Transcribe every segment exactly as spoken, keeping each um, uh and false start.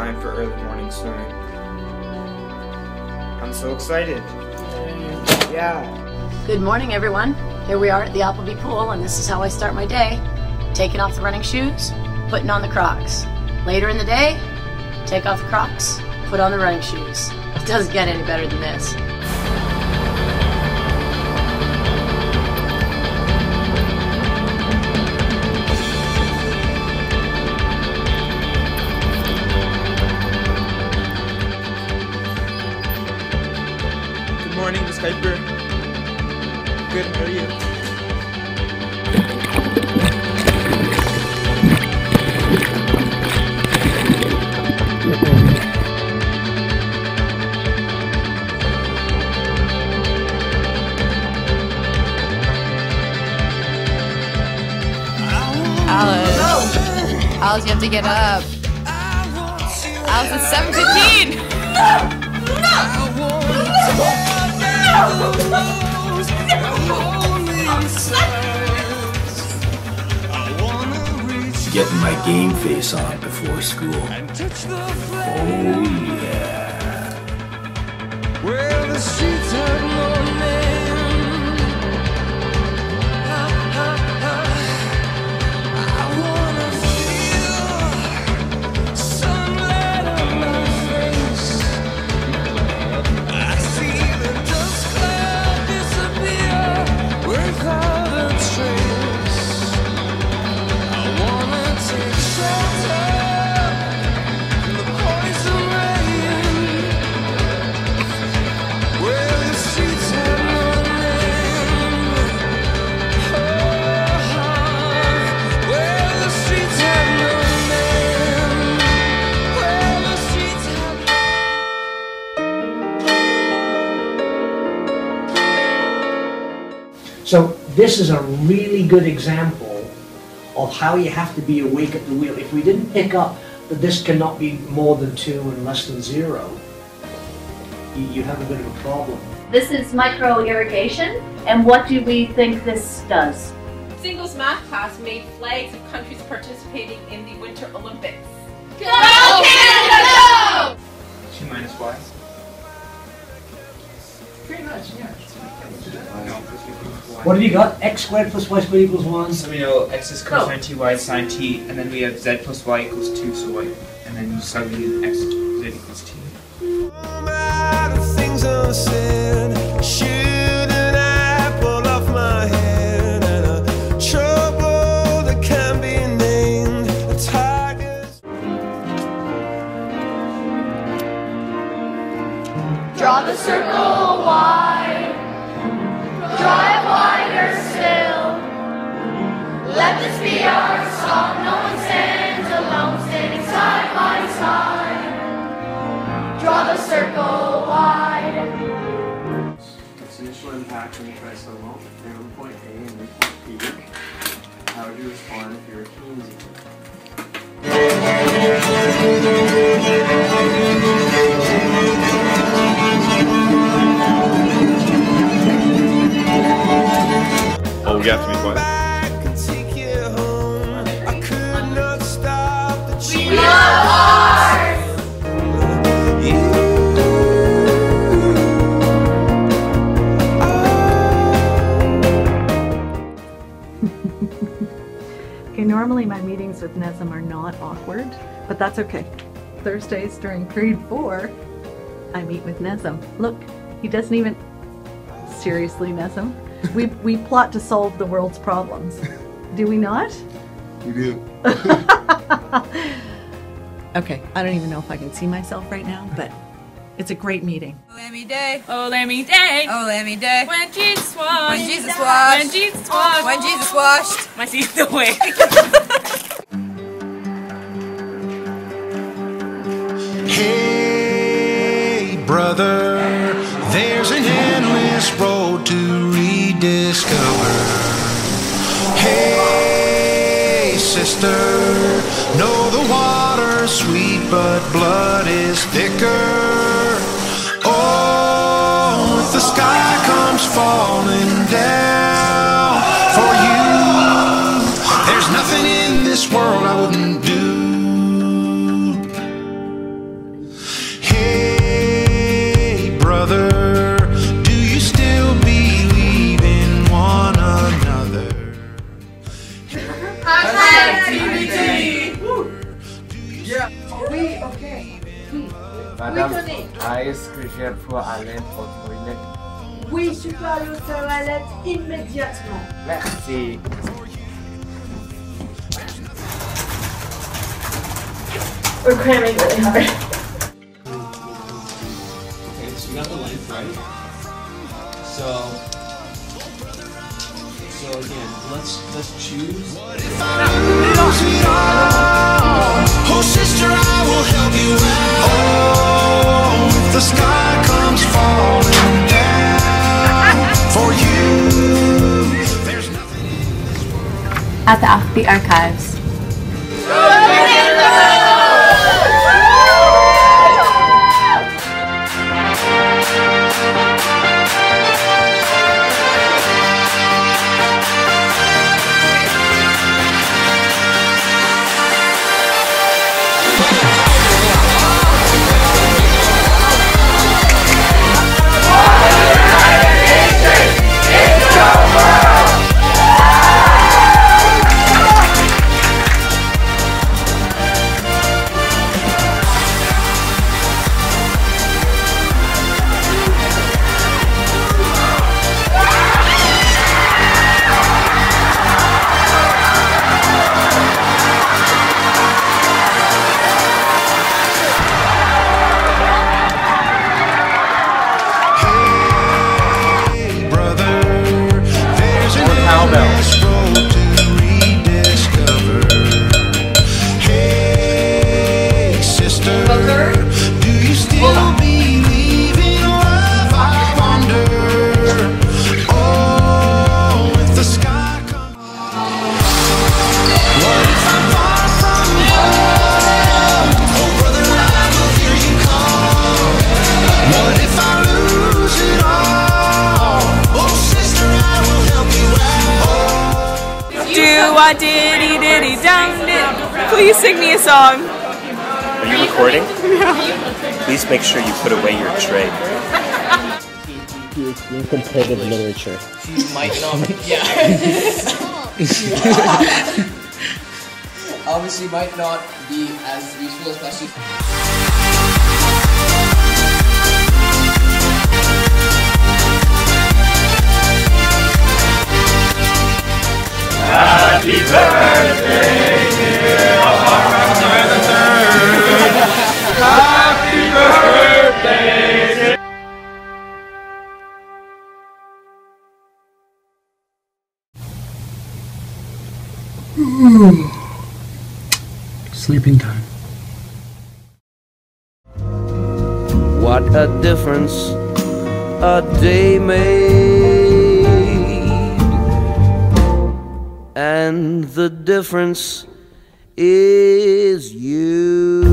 time for early morning swimming. I'm so excited. Yeah. Good morning, everyone. Here we are at the Appleby pool, and this is how I start my day. Taking off the running shoes, putting on the Crocs. Later in the day, take off the Crocs, put on the running shoes. It doesn't get any better than this. Good morning, Miss Kuiper. Good, how are you? Alice. Alice, you have to get up. Alice, it's seven fifteen. Getting my game face on before school. Oh yeah. Where the streets have no name. I wanna feel sunlight on my face. I see the dust cloud disappear without a trace. I wanna take shelter from the poison rain. Where the streets have no name. Oh, where the streets have no name. Where the streets have no So this is a really good example of how you have to be awake at the wheel. If we didn't pick up that this cannot be more than two and less than zero, you, you have a bit of a problem. This is micro irrigation, and what do we think this does? Singles math class made flags of countries participating in the Winter Olympics. Go Canada, go! Two minus y. Pretty much, yeah. What have you got? X squared plus y squared equals one. So we know x is cosine t, y is sine t, and then we have z plus y equals two, so y, and then you substitute x z equals t. things unsaid. Shoot an apple off my head, and a trouble that can be named a tiger's. Draw the circle wide, draw it wider still. Let this be our song, no one stands alone, standing side by side. Draw the circle wide. Its initial impact when you try solo, from point A and then point B. How would you respond if you were Keynesian? Oh, you have to be quiet. We love art! Okay, normally my meetings with Nesm are not awkward, but that's okay. Thursdays during period four, I meet with Nesm. Look, he doesn't even... Seriously, Nesm? We, we plot to solve the world's problems. Do we not? You do. Okay, I don't even know if I can see myself right now, but it's a great meeting. Oh, let me day. Oh, let me day. Oh, let me day. When Jesus washed. When Jesus washed. When Jesus washed. When Jesus washed. My seat's away. Hey, brother, there's an endless road to rediscover. Hey, sister, know the water's sweet, but blood is thicker. Oh, if the sky comes falling down for you, there's nothing in this world I wouldn't do. Est-ce que j'ai pour aller aux toilettes? Oui, tu peux aller aux toilettes immédiatement. Merci. We're cramming really hard. Okay, so we got the length right. So, so again, let's let's choose. Oh, sister, I will help you out. Oh, if the sky comes falling down for you, there's nothing. At the Appleby Archives. Diddy diddy dum did. Please sing me a song. Are you recording? Please make sure you put away your tray. In comparative literature. She might not. Yeah. Obviously, might not be as useful as plastic. Happy birthday, dear Happy birthday. Sleeping time. What a difference a day made, and the difference is you.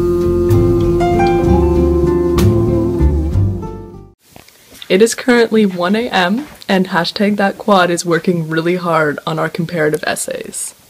It is currently one A M and hashtag that quad is working really hard on our comparative essays.